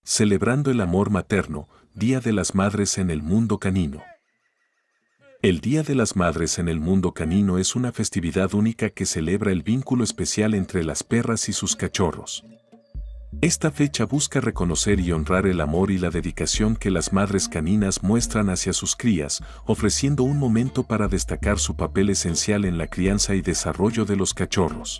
Celebrando el amor materno, Día de las Madres en el mundo canino. El Día de las Madres en el mundo canino es una festividad única que celebra el vínculo especial entre las perras y sus cachorros. Esta fecha busca reconocer y honrar el amor y la dedicación que las madres caninas muestran hacia sus crías, ofreciendo un momento para destacar su papel esencial en la crianza y desarrollo de los cachorros.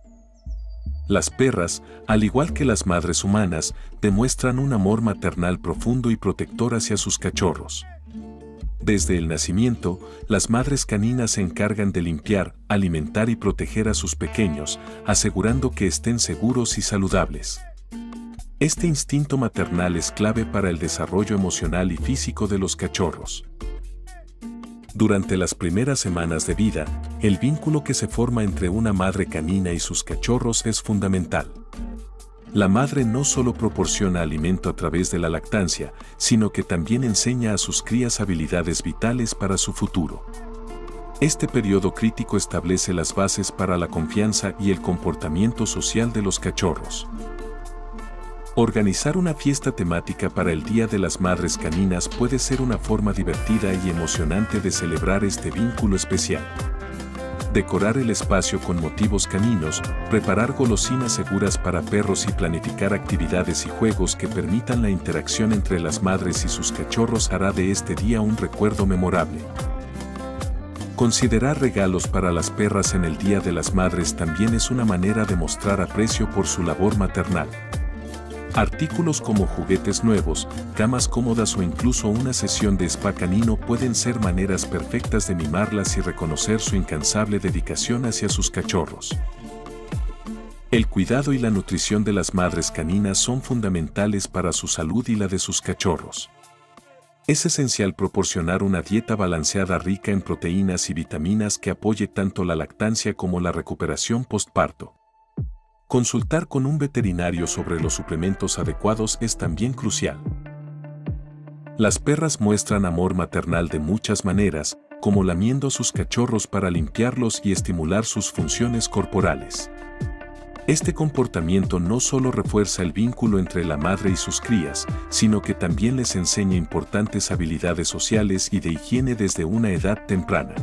Las perras, al igual que las madres humanas, demuestran un amor maternal profundo y protector hacia sus cachorros. Desde el nacimiento, las madres caninas se encargan de limpiar, alimentar y proteger a sus pequeños, asegurando que estén seguros y saludables. Este instinto maternal es clave para el desarrollo emocional y físico de los cachorros. Durante las primeras semanas de vida, el vínculo que se forma entre una madre canina y sus cachorros es fundamental. La madre no solo proporciona alimento a través de la lactancia, sino que también enseña a sus crías habilidades vitales para su futuro. Este periodo crítico establece las bases para la confianza y el comportamiento social de los cachorros. Organizar una fiesta temática para el Día de las Madres Caninas puede ser una forma divertida y emocionante de celebrar este vínculo especial. Decorar el espacio con motivos caninos, preparar golosinas seguras para perros y planificar actividades y juegos que permitan la interacción entre las madres y sus cachorros hará de este día un recuerdo memorable. Considerar regalos para las perras en el Día de las Madres también es una manera de mostrar aprecio por su labor maternal. Artículos como juguetes nuevos, camas cómodas o incluso una sesión de spa canino pueden ser maneras perfectas de mimarlas y reconocer su incansable dedicación hacia sus cachorros. El cuidado y la nutrición de las madres caninas son fundamentales para su salud y la de sus cachorros. Es esencial proporcionar una dieta balanceada rica en proteínas y vitaminas que apoye tanto la lactancia como la recuperación postparto. Consultar con un veterinario sobre los suplementos adecuados es también crucial. Las perras muestran amor maternal de muchas maneras, como lamiendo a sus cachorros para limpiarlos y estimular sus funciones corporales. Este comportamiento no solo refuerza el vínculo entre la madre y sus crías, sino que también les enseña importantes habilidades sociales y de higiene desde una edad temprana.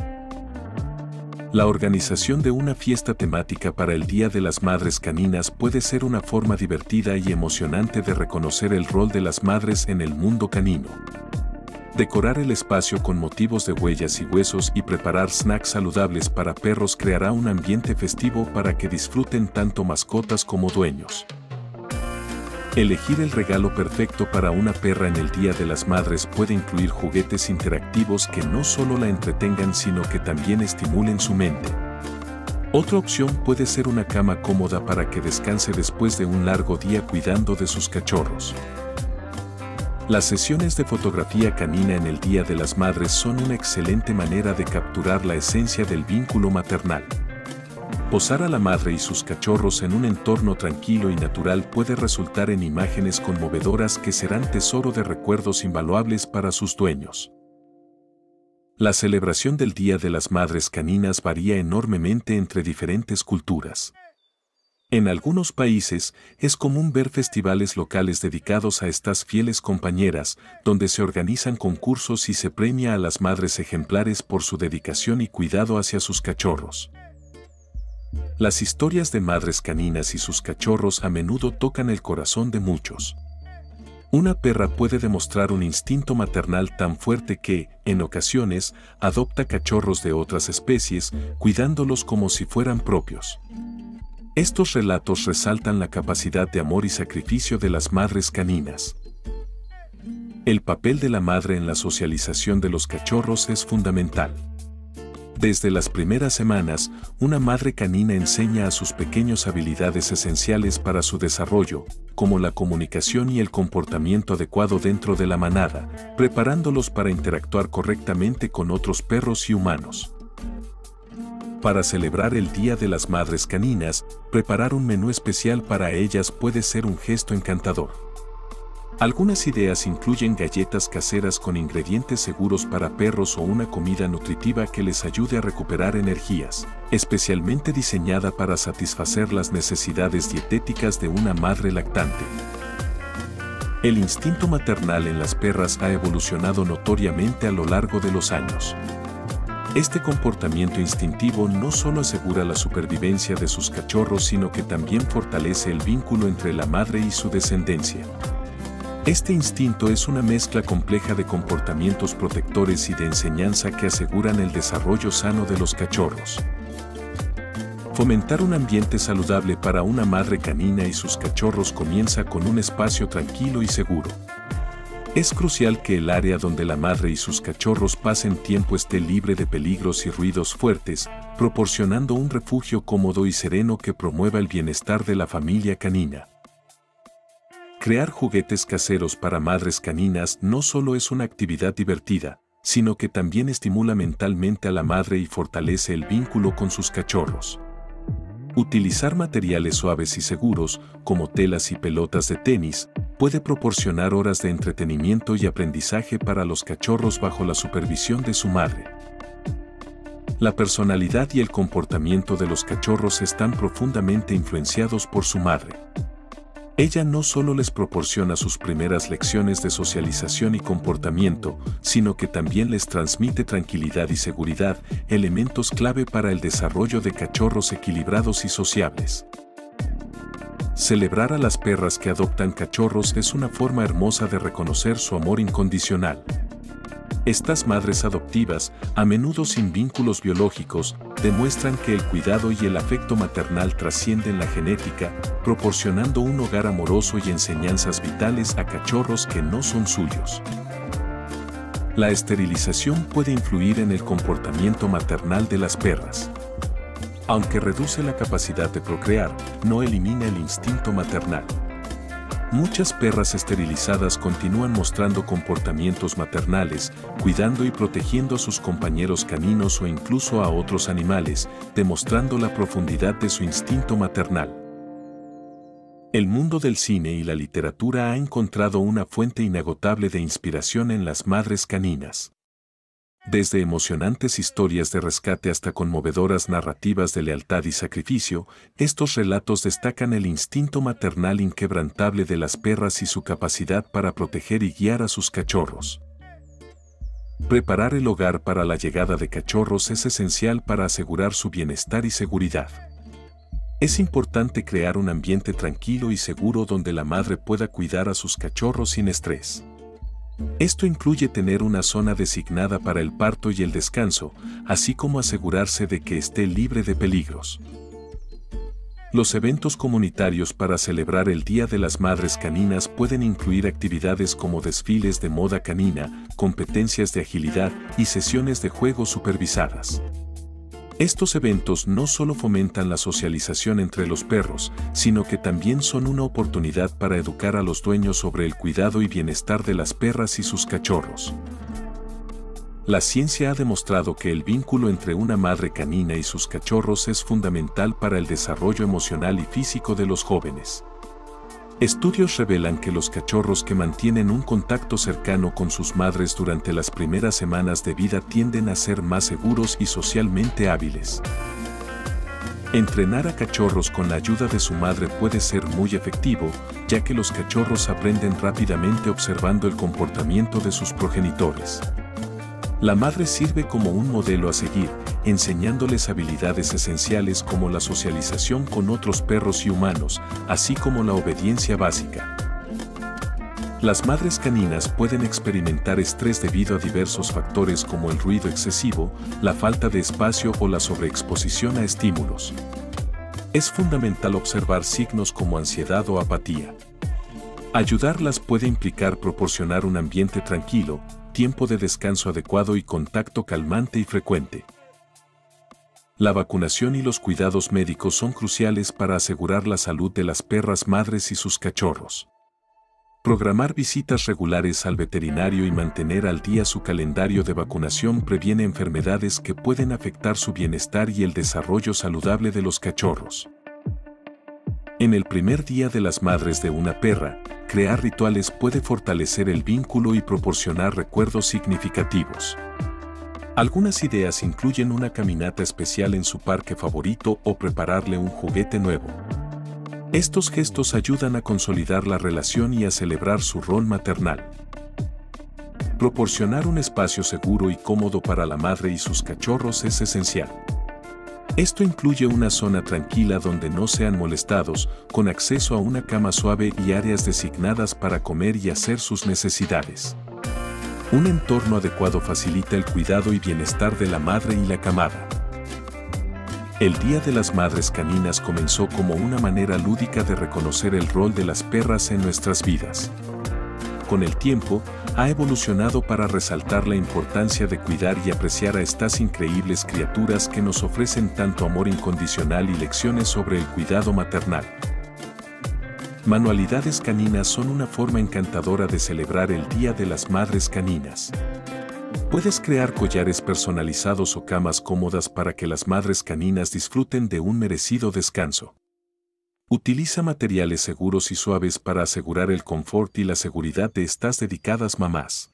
La organización de una fiesta temática para el Día de las Madres Caninas puede ser una forma divertida y emocionante de reconocer el rol de las madres en el mundo canino. Decorar el espacio con motivos de huellas y huesos y preparar snacks saludables para perros creará un ambiente festivo para que disfruten tanto mascotas como dueños. Elegir el regalo perfecto para una perra en el Día de las Madres puede incluir juguetes interactivos que no solo la entretengan sino que también estimulen su mente. Otra opción puede ser una cama cómoda para que descanse después de un largo día cuidando de sus cachorros. Las sesiones de fotografía canina en el Día de las Madres son una excelente manera de capturar la esencia del vínculo maternal. Posar a la madre y sus cachorros en un entorno tranquilo y natural puede resultar en imágenes conmovedoras que serán tesoro de recuerdos invaluables para sus dueños. La celebración del Día de las Madres Caninas varía enormemente entre diferentes culturas. En algunos países, es común ver festivales locales dedicados a estas fieles compañeras, donde se organizan concursos y se premia a las madres ejemplares por su dedicación y cuidado hacia sus cachorros. Las historias de madres caninas y sus cachorros a menudo tocan el corazón de muchos. Una perra puede demostrar un instinto maternal tan fuerte que, en ocasiones, adopta cachorros de otras especies, cuidándolos como si fueran propios. Estos relatos resaltan la capacidad de amor y sacrificio de las madres caninas. El papel de la madre en la socialización de los cachorros es fundamental. Desde las primeras semanas, una madre canina enseña a sus pequeños habilidades esenciales para su desarrollo, como la comunicación y el comportamiento adecuado dentro de la manada, preparándolos para interactuar correctamente con otros perros y humanos. Para celebrar el Día de las Madres Caninas, preparar un menú especial para ellas puede ser un gesto encantador. Algunas ideas incluyen galletas caseras con ingredientes seguros para perros o una comida nutritiva que les ayude a recuperar energías, especialmente diseñada para satisfacer las necesidades dietéticas de una madre lactante. El instinto maternal en las perras ha evolucionado notoriamente a lo largo de los años. Este comportamiento instintivo no solo asegura la supervivencia de sus cachorros, sino que también fortalece el vínculo entre la madre y su descendencia. Este instinto es una mezcla compleja de comportamientos protectores y de enseñanza que aseguran el desarrollo sano de los cachorros. Fomentar un ambiente saludable para una madre canina y sus cachorros comienza con un espacio tranquilo y seguro. Es crucial que el área donde la madre y sus cachorros pasen tiempo esté libre de peligros y ruidos fuertes, proporcionando un refugio cómodo y sereno que promueva el bienestar de la familia canina. Crear juguetes caseros para madres caninas no solo es una actividad divertida, sino que también estimula mentalmente a la madre y fortalece el vínculo con sus cachorros. Utilizar materiales suaves y seguros, como telas y pelotas de tenis, puede proporcionar horas de entretenimiento y aprendizaje para los cachorros bajo la supervisión de su madre. La personalidad y el comportamiento de los cachorros están profundamente influenciados por su madre. Ella no solo les proporciona sus primeras lecciones de socialización y comportamiento, sino que también les transmite tranquilidad y seguridad, elementos clave para el desarrollo de cachorros equilibrados y sociables. Celebrar a las perras que adoptan cachorros es una forma hermosa de reconocer su amor incondicional. Estas madres adoptivas, a menudo sin vínculos biológicos, demuestran que el cuidado y el afecto maternal trascienden la genética, proporcionando un hogar amoroso y enseñanzas vitales a cachorros que no son suyos. La esterilización puede influir en el comportamiento maternal de las perras. Aunque reduce la capacidad de procrear, no elimina el instinto maternal. Muchas perras esterilizadas continúan mostrando comportamientos maternales, cuidando y protegiendo a sus compañeros caninos o incluso a otros animales, demostrando la profundidad de su instinto maternal. El mundo del cine y la literatura ha encontrado una fuente inagotable de inspiración en las madres caninas. Desde emocionantes historias de rescate hasta conmovedoras narrativas de lealtad y sacrificio, estos relatos destacan el instinto maternal inquebrantable de las perras y su capacidad para proteger y guiar a sus cachorros. Preparar el hogar para la llegada de cachorros es esencial para asegurar su bienestar y seguridad. Es importante crear un ambiente tranquilo y seguro donde la madre pueda cuidar a sus cachorros sin estrés. Esto incluye tener una zona designada para el parto y el descanso, así como asegurarse de que esté libre de peligros. Los eventos comunitarios para celebrar el Día de las Madres Caninas pueden incluir actividades como desfiles de moda canina, competencias de agilidad y sesiones de juego supervisadas. Estos eventos no solo fomentan la socialización entre los perros, sino que también son una oportunidad para educar a los dueños sobre el cuidado y bienestar de las perras y sus cachorros. La ciencia ha demostrado que el vínculo entre una madre canina y sus cachorros es fundamental para el desarrollo emocional y físico de los jóvenes. Estudios revelan que los cachorros que mantienen un contacto cercano con sus madres durante las primeras semanas de vida tienden a ser más seguros y socialmente hábiles. Entrenar a cachorros con la ayuda de su madre puede ser muy efectivo, ya que los cachorros aprenden rápidamente observando el comportamiento de sus progenitores. La madre sirve como un modelo a seguir, enseñándoles habilidades esenciales como la socialización con otros perros y humanos, así como la obediencia básica. Las madres caninas pueden experimentar estrés debido a diversos factores como el ruido excesivo, la falta de espacio o la sobreexposición a estímulos. Es fundamental observar signos como ansiedad o apatía. Ayudarlas puede implicar proporcionar un ambiente tranquilo, tiempo de descanso adecuado y contacto calmante y frecuente. La vacunación y los cuidados médicos son cruciales para asegurar la salud de las perras madres y sus cachorros. Programar visitas regulares al veterinario y mantener al día su calendario de vacunación previene enfermedades que pueden afectar su bienestar y el desarrollo saludable de los cachorros. En el primer día de las madres de una perra, crear rituales puede fortalecer el vínculo y proporcionar recuerdos significativos. Algunas ideas incluyen una caminata especial en su parque favorito o prepararle un juguete nuevo. Estos gestos ayudan a consolidar la relación y a celebrar su rol maternal. Proporcionar un espacio seguro y cómodo para la madre y sus cachorros es esencial. Esto incluye una zona tranquila donde no sean molestados, con acceso a una cama suave y áreas designadas para comer y hacer sus necesidades. Un entorno adecuado facilita el cuidado y bienestar de la madre y la camada. El Día de las Madres Caninas comenzó como una manera lúdica de reconocer el rol de las perras en nuestras vidas. Con el tiempo, ha evolucionado para resaltar la importancia de cuidar y apreciar a estas increíbles criaturas que nos ofrecen tanto amor incondicional y lecciones sobre el cuidado maternal. Manualidades caninas son una forma encantadora de celebrar el Día de las Madres Caninas. Puedes crear collares personalizados o camas cómodas para que las madres caninas disfruten de un merecido descanso. Utiliza materiales seguros y suaves para asegurar el confort y la seguridad de estas dedicadas mamás.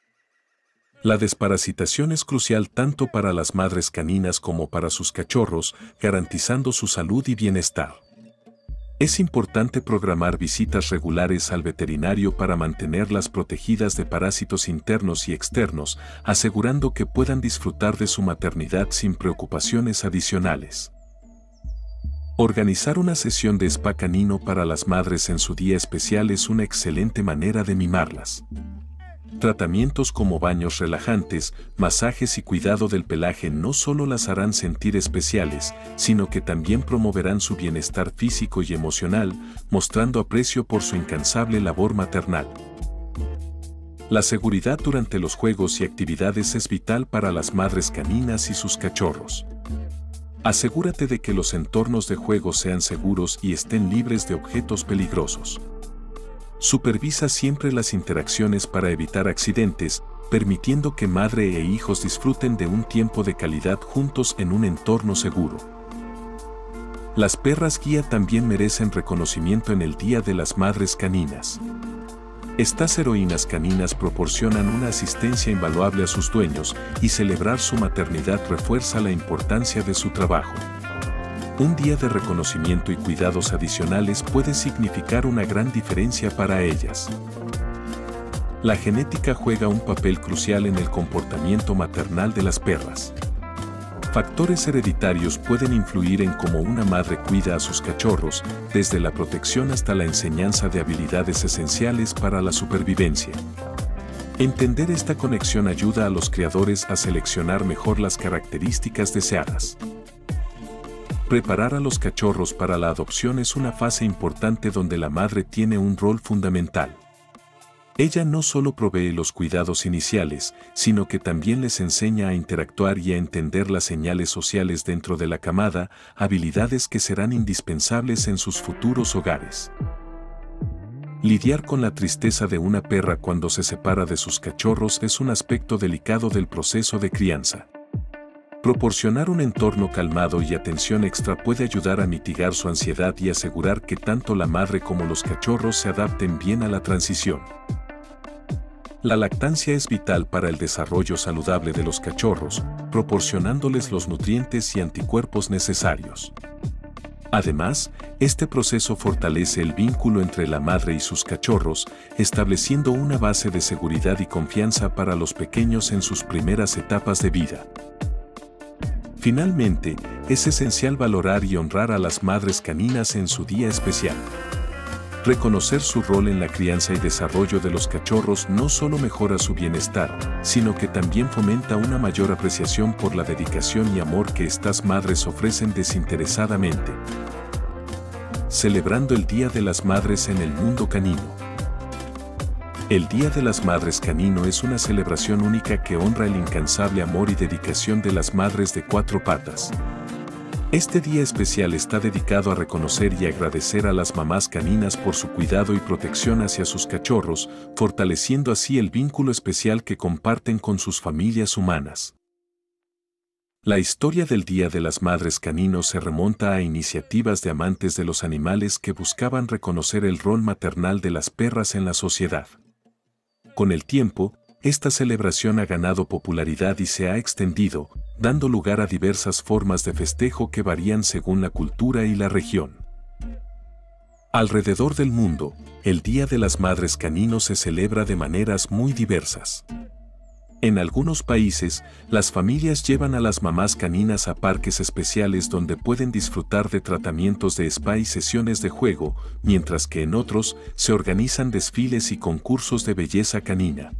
La desparasitación es crucial tanto para las madres caninas como para sus cachorros, garantizando su salud y bienestar. Es importante programar visitas regulares al veterinario para mantenerlas protegidas de parásitos internos y externos, asegurando que puedan disfrutar de su maternidad sin preocupaciones adicionales. Organizar una sesión de spa canino para las madres en su día especial es una excelente manera de mimarlas. Tratamientos como baños relajantes, masajes y cuidado del pelaje no solo las harán sentir especiales, sino que también promoverán su bienestar físico y emocional, mostrando aprecio por su incansable labor maternal. La seguridad durante los juegos y actividades es vital para las madres caninas y sus cachorros. Asegúrate de que los entornos de juego sean seguros y estén libres de objetos peligrosos. Supervisa siempre las interacciones para evitar accidentes, permitiendo que madre e hijos disfruten de un tiempo de calidad juntos en un entorno seguro. Las perras guía también merecen reconocimiento en el Día de las Madres Caninas. Estas heroínas caninas proporcionan una asistencia invaluable a sus dueños y celebrar su maternidad refuerza la importancia de su trabajo. Un día de reconocimiento y cuidados adicionales puede significar una gran diferencia para ellas. La genética juega un papel crucial en el comportamiento maternal de las perras. Factores hereditarios pueden influir en cómo una madre cuida a sus cachorros, desde la protección hasta la enseñanza de habilidades esenciales para la supervivencia. Entender esta conexión ayuda a los criadores a seleccionar mejor las características deseadas. Preparar a los cachorros para la adopción es una fase importante donde la madre tiene un rol fundamental. Ella no solo provee los cuidados iniciales, sino que también les enseña a interactuar y a entender las señales sociales dentro de la camada, habilidades que serán indispensables en sus futuros hogares. Lidiar con la tristeza de una perra cuando se separa de sus cachorros es un aspecto delicado del proceso de crianza. Proporcionar un entorno calmado y atención extra puede ayudar a mitigar su ansiedad y asegurar que tanto la madre como los cachorros se adapten bien a la transición. La lactancia es vital para el desarrollo saludable de los cachorros, proporcionándoles los nutrientes y anticuerpos necesarios. Además, este proceso fortalece el vínculo entre la madre y sus cachorros, estableciendo una base de seguridad y confianza para los pequeños en sus primeras etapas de vida. Finalmente, es esencial valorar y honrar a las madres caninas en su día especial. Reconocer su rol en la crianza y desarrollo de los cachorros no solo mejora su bienestar, sino que también fomenta una mayor apreciación por la dedicación y amor que estas madres ofrecen desinteresadamente. Celebrando el Día de las Madres en el mundo canino. El Día de las Madres Canino es una celebración única que honra el incansable amor y dedicación de las madres de cuatro patas. Este día especial está dedicado a reconocer y agradecer a las mamás caninas por su cuidado y protección hacia sus cachorros, fortaleciendo así el vínculo especial que comparten con sus familias humanas. La historia del Día de las Madres Caninos se remonta a iniciativas de amantes de los animales que buscaban reconocer el rol maternal de las perras en la sociedad. Con el tiempo, esta celebración ha ganado popularidad y se ha extendido, dando lugar a diversas formas de festejo que varían según la cultura y la región. Alrededor del mundo, el Día de las Madres Canino se celebra de maneras muy diversas. En algunos países, las familias llevan a las mamás caninas a parques especiales donde pueden disfrutar de tratamientos de spa y sesiones de juego, mientras que en otros se organizan desfiles y concursos de belleza canina.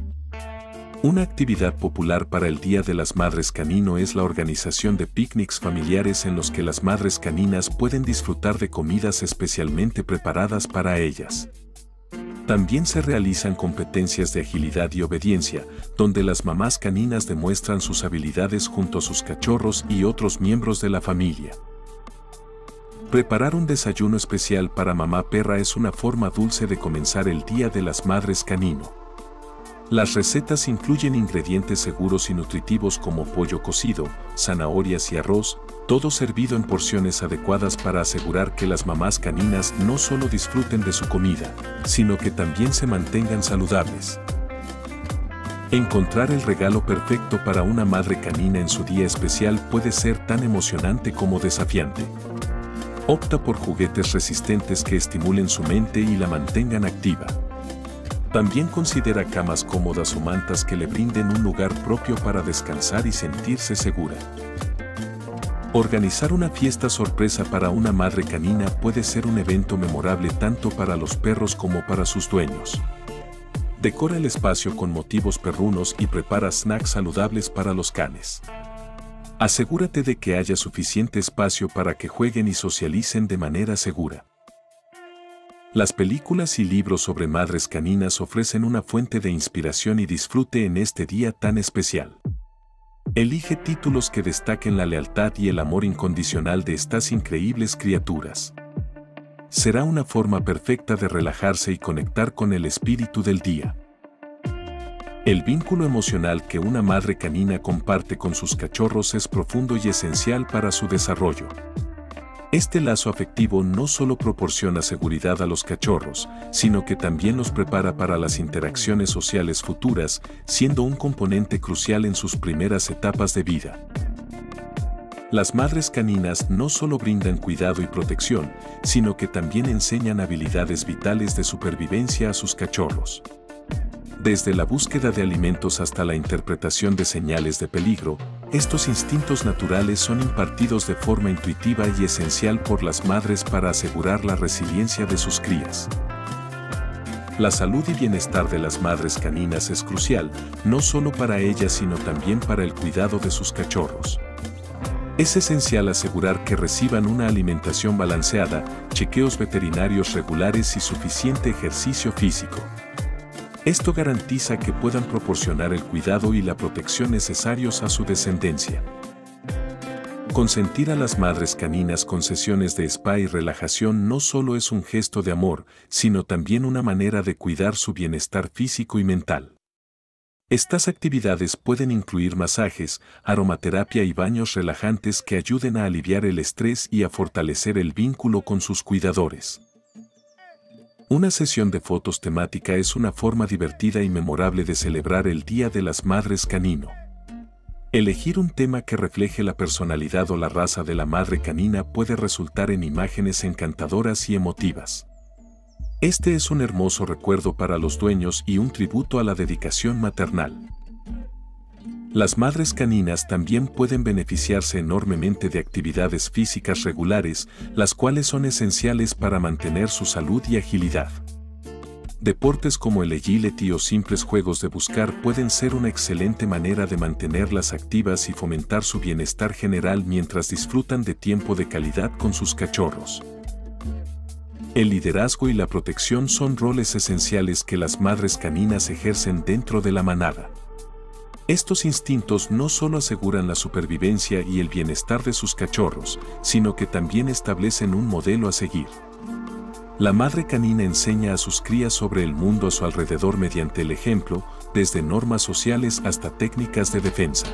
Una actividad popular para el Día de las Madres Canino es la organización de picnics familiares en los que las madres caninas pueden disfrutar de comidas especialmente preparadas para ellas. También se realizan competencias de agilidad y obediencia, donde las mamás caninas demuestran sus habilidades junto a sus cachorros y otros miembros de la familia. Preparar un desayuno especial para mamá perra es una forma dulce de comenzar el Día de las Madres Canino. Las recetas incluyen ingredientes seguros y nutritivos como pollo cocido, zanahorias y arroz, todo servido en porciones adecuadas para asegurar que las mamás caninas no solo disfruten de su comida, sino que también se mantengan saludables. Encontrar el regalo perfecto para una madre canina en su día especial puede ser tan emocionante como desafiante. Opta por juguetes resistentes que estimulen su mente y la mantengan activa. También considera camas cómodas o mantas que le brinden un lugar propio para descansar y sentirse segura. Organizar una fiesta sorpresa para una madre canina puede ser un evento memorable tanto para los perros como para sus dueños. Decora el espacio con motivos perrunos y prepara snacks saludables para los canes. Asegúrate de que haya suficiente espacio para que jueguen y socialicen de manera segura. Las películas y libros sobre madres caninas ofrecen una fuente de inspiración y disfrute en este día tan especial. Elige títulos que destaquen la lealtad y el amor incondicional de estas increíbles criaturas. Será una forma perfecta de relajarse y conectar con el espíritu del día. El vínculo emocional que una madre canina comparte con sus cachorros es profundo y esencial para su desarrollo. Este lazo afectivo no solo proporciona seguridad a los cachorros, sino que también los prepara para las interacciones sociales futuras, siendo un componente crucial en sus primeras etapas de vida. Las madres caninas no solo brindan cuidado y protección, sino que también enseñan habilidades vitales de supervivencia a sus cachorros. Desde la búsqueda de alimentos hasta la interpretación de señales de peligro, estos instintos naturales son impartidos de forma intuitiva y esencial por las madres para asegurar la resiliencia de sus crías. La salud y bienestar de las madres caninas es crucial, no solo para ellas sino también para el cuidado de sus cachorros. Es esencial asegurar que reciban una alimentación balanceada, chequeos veterinarios regulares y suficiente ejercicio físico. Esto garantiza que puedan proporcionar el cuidado y la protección necesarios a su descendencia. Consentir a las madres caninas con sesiones de spa y relajación no solo es un gesto de amor, sino también una manera de cuidar su bienestar físico y mental. Estas actividades pueden incluir masajes, aromaterapia y baños relajantes que ayuden a aliviar el estrés y a fortalecer el vínculo con sus cuidadores. Una sesión de fotos temática es una forma divertida y memorable de celebrar el Día de las Madres Canino. Elegir un tema que refleje la personalidad o la raza de la madre canina puede resultar en imágenes encantadoras y emotivas. Este es un hermoso recuerdo para los dueños y un tributo a la dedicación maternal. Las madres caninas también pueden beneficiarse enormemente de actividades físicas regulares, las cuales son esenciales para mantener su salud y agilidad. Deportes como el agility o simples juegos de buscar pueden ser una excelente manera de mantenerlas activas y fomentar su bienestar general mientras disfrutan de tiempo de calidad con sus cachorros. El liderazgo y la protección son roles esenciales que las madres caninas ejercen dentro de la manada. Estos instintos no solo aseguran la supervivencia y el bienestar de sus cachorros, sino que también establecen un modelo a seguir. La madre canina enseña a sus crías sobre el mundo a su alrededor mediante el ejemplo, desde normas sociales hasta técnicas de defensa.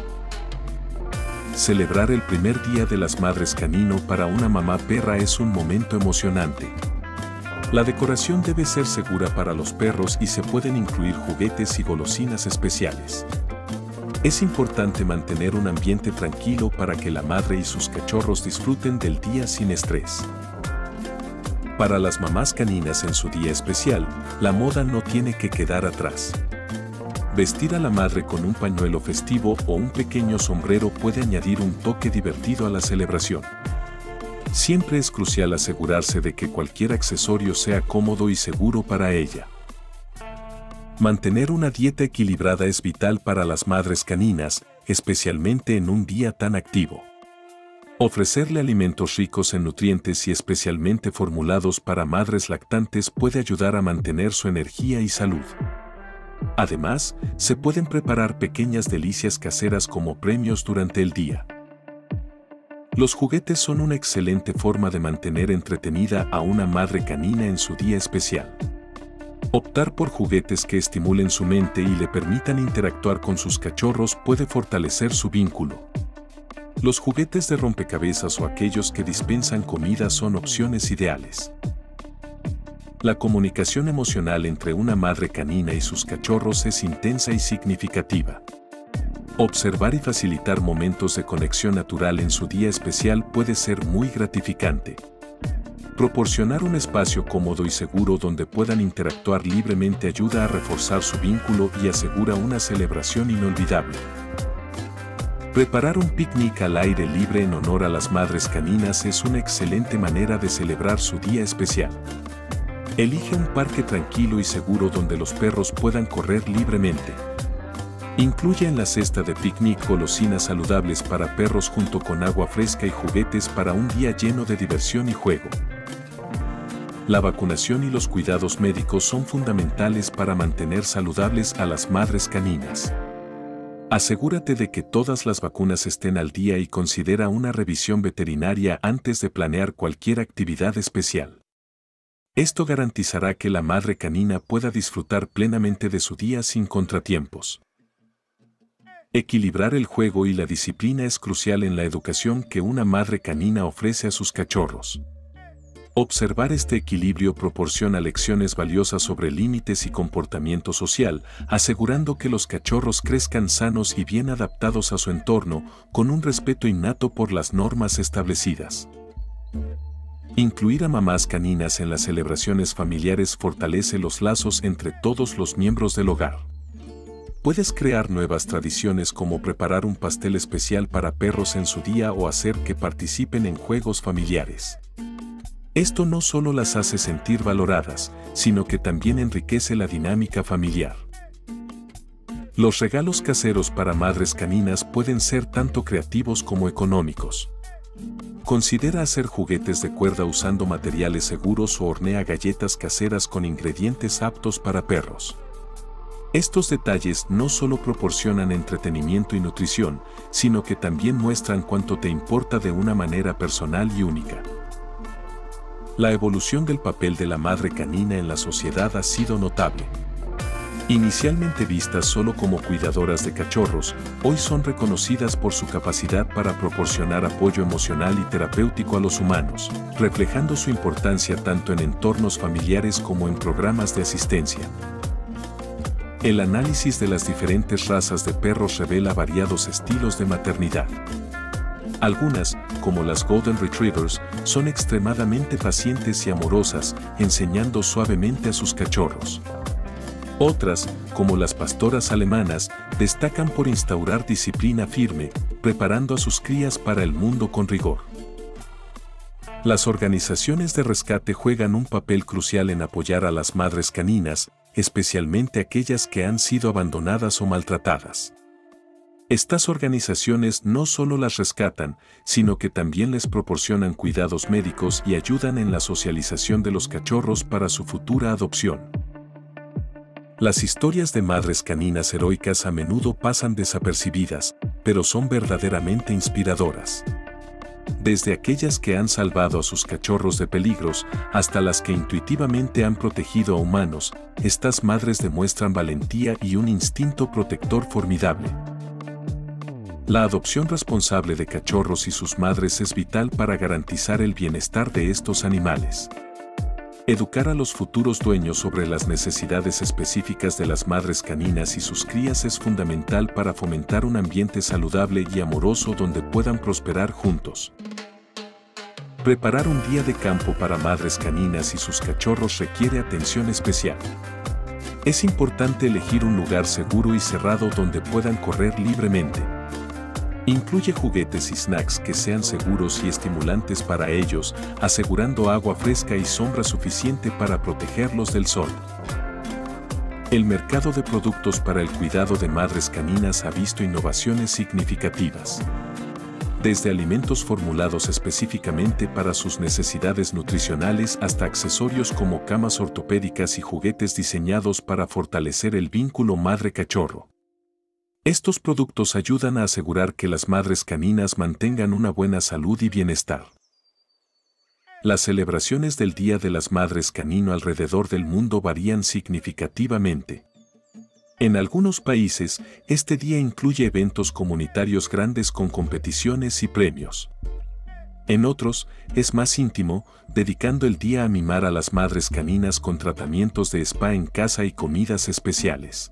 Celebrar el primer día de las madres canino para una mamá perra es un momento emocionante. La decoración debe ser segura para los perros y se pueden incluir juguetes y golosinas especiales. Es importante mantener un ambiente tranquilo para que la madre y sus cachorros disfruten del día sin estrés. Para las mamás caninas en su día especial, la moda no tiene que quedar atrás. Vestir a la madre con un pañuelo festivo o un pequeño sombrero puede añadir un toque divertido a la celebración. Siempre es crucial asegurarse de que cualquier accesorio sea cómodo y seguro para ella. Mantener una dieta equilibrada es vital para las madres caninas, especialmente en un día tan activo. Ofrecerle alimentos ricos en nutrientes y especialmente formulados para madres lactantes puede ayudar a mantener su energía y salud. Además, se pueden preparar pequeñas delicias caseras como premios durante el día. Los juguetes son una excelente forma de mantener entretenida a una madre canina en su día especial. Optar por juguetes que estimulen su mente y le permitan interactuar con sus cachorros puede fortalecer su vínculo. Los juguetes de rompecabezas o aquellos que dispensan comida son opciones ideales. La comunicación emocional entre una madre canina y sus cachorros es intensa y significativa. Observar y facilitar momentos de conexión natural en su día especial puede ser muy gratificante. Proporcionar un espacio cómodo y seguro donde puedan interactuar libremente ayuda a reforzar su vínculo y asegura una celebración inolvidable. Preparar un picnic al aire libre en honor a las madres caninas es una excelente manera de celebrar su día especial. Elige un parque tranquilo y seguro donde los perros puedan correr libremente. Incluye en la cesta de picnic golosinas saludables para perros junto con agua fresca y juguetes para un día lleno de diversión y juego. La vacunación y los cuidados médicos son fundamentales para mantener saludables a las madres caninas. Asegúrate de que todas las vacunas estén al día y considera una revisión veterinaria antes de planear cualquier actividad especial. Esto garantizará que la madre canina pueda disfrutar plenamente de su día sin contratiempos. Equilibrar el juego y la disciplina es crucial en la educación que una madre canina ofrece a sus cachorros. Observar este equilibrio proporciona lecciones valiosas sobre límites y comportamiento social, asegurando que los cachorros crezcan sanos y bien adaptados a su entorno, con un respeto innato por las normas establecidas. Incluir a mamás caninas en las celebraciones familiares fortalece los lazos entre todos los miembros del hogar. Puedes crear nuevas tradiciones como preparar un pastel especial para perros en su día o hacer que participen en juegos familiares. Esto no solo las hace sentir valoradas, sino que también enriquece la dinámica familiar. Los regalos caseros para madres caninas pueden ser tanto creativos como económicos. Considera hacer juguetes de cuerda usando materiales seguros o hornea galletas caseras con ingredientes aptos para perros. Estos detalles no solo proporcionan entretenimiento y nutrición, sino que también muestran cuánto te importa de una manera personal y única. La evolución del papel de la madre canina en la sociedad ha sido notable. Inicialmente vistas solo como cuidadoras de cachorros, hoy son reconocidas por su capacidad para proporcionar apoyo emocional y terapéutico a los humanos, reflejando su importancia tanto en entornos familiares como en programas de asistencia. El análisis de las diferentes razas de perros revela variados estilos de maternidad. Algunas, como las Golden Retrievers, son extremadamente pacientes y amorosas, enseñando suavemente a sus cachorros. Otras, como las pastoras alemanas, destacan por instaurar disciplina firme, preparando a sus crías para el mundo con rigor. Las organizaciones de rescate juegan un papel crucial en apoyar a las madres caninas, especialmente aquellas que han sido abandonadas o maltratadas. Estas organizaciones no solo las rescatan, sino que también les proporcionan cuidados médicos y ayudan en la socialización de los cachorros para su futura adopción. Las historias de madres caninas heroicas a menudo pasan desapercibidas, pero son verdaderamente inspiradoras. Desde aquellas que han salvado a sus cachorros de peligros hasta las que intuitivamente han protegido a humanos, estas madres demuestran valentía y un instinto protector formidable. La adopción responsable de cachorros y sus madres es vital para garantizar el bienestar de estos animales. Educar a los futuros dueños sobre las necesidades específicas de las madres caninas y sus crías es fundamental para fomentar un ambiente saludable y amoroso donde puedan prosperar juntos. Preparar un día de campo para madres caninas y sus cachorros requiere atención especial. Es importante elegir un lugar seguro y cerrado donde puedan correr libremente. Incluye juguetes y snacks que sean seguros y estimulantes para ellos, asegurando agua fresca y sombra suficiente para protegerlos del sol. El mercado de productos para el cuidado de madres caninas ha visto innovaciones significativas. Desde alimentos formulados específicamente para sus necesidades nutricionales hasta accesorios como camas ortopédicas y juguetes diseñados para fortalecer el vínculo madre-cachorro. Estos productos ayudan a asegurar que las madres caninas mantengan una buena salud y bienestar. Las celebraciones del Día de las Madres Canino alrededor del mundo varían significativamente. En algunos países, este día incluye eventos comunitarios grandes con competiciones y premios. En otros, es más íntimo, dedicando el día a mimar a las madres caninas con tratamientos de spa en casa y comidas especiales.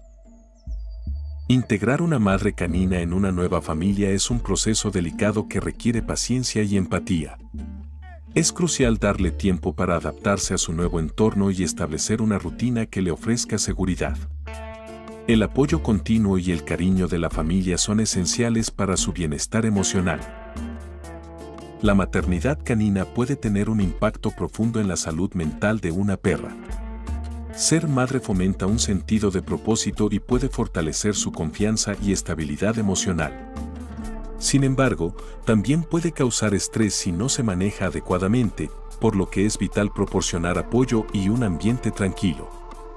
Integrar una madre canina en una nueva familia es un proceso delicado que requiere paciencia y empatía. Es crucial darle tiempo para adaptarse a su nuevo entorno y establecer una rutina que le ofrezca seguridad. El apoyo continuo y el cariño de la familia son esenciales para su bienestar emocional. La maternidad canina puede tener un impacto profundo en la salud mental de una perra. Ser madre fomenta un sentido de propósito y puede fortalecer su confianza y estabilidad emocional. Sin embargo, también puede causar estrés si no se maneja adecuadamente, por lo que es vital proporcionar apoyo y un ambiente tranquilo.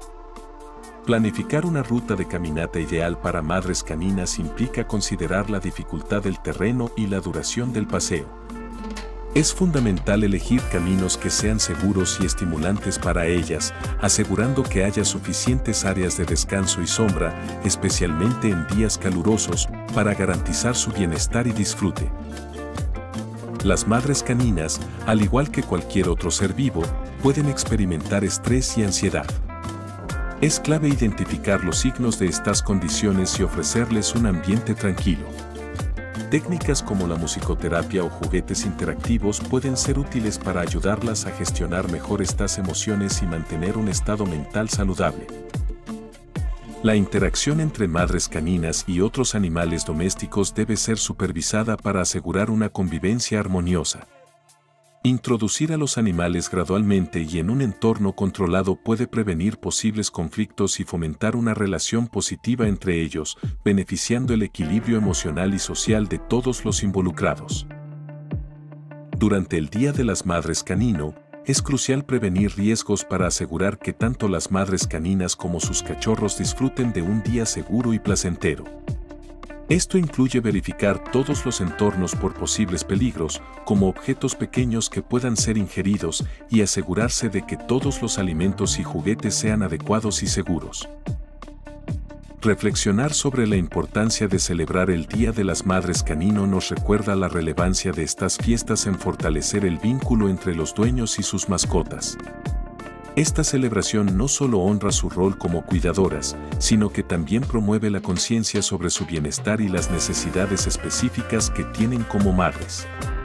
Planificar una ruta de caminata ideal para madres caninas implica considerar la dificultad del terreno y la duración del paseo. Es fundamental elegir caminos que sean seguros y estimulantes para ellas, asegurando que haya suficientes áreas de descanso y sombra, especialmente en días calurosos, para garantizar su bienestar y disfrute. Las madres caninas, al igual que cualquier otro ser vivo, pueden experimentar estrés y ansiedad. Es clave identificar los signos de estas condiciones y ofrecerles un ambiente tranquilo. Técnicas como la musicoterapia o juguetes interactivos pueden ser útiles para ayudarlas a gestionar mejor estas emociones y mantener un estado mental saludable. La interacción entre madres caninas y otros animales domésticos debe ser supervisada para asegurar una convivencia armoniosa. Introducir a los animales gradualmente y en un entorno controlado puede prevenir posibles conflictos y fomentar una relación positiva entre ellos, beneficiando el equilibrio emocional y social de todos los involucrados. Durante el Día de las Madres Canino, es crucial prevenir riesgos para asegurar que tanto las madres caninas como sus cachorros disfruten de un día seguro y placentero. Esto incluye verificar todos los entornos por posibles peligros, como objetos pequeños que puedan ser ingeridos, y asegurarse de que todos los alimentos y juguetes sean adecuados y seguros. Reflexionar sobre la importancia de celebrar el Día de las Madres Canino nos recuerda la relevancia de estas fiestas en fortalecer el vínculo entre los dueños y sus mascotas. Esta celebración no solo honra su rol como cuidadoras, sino que también promueve la conciencia sobre su bienestar y las necesidades específicas que tienen como madres.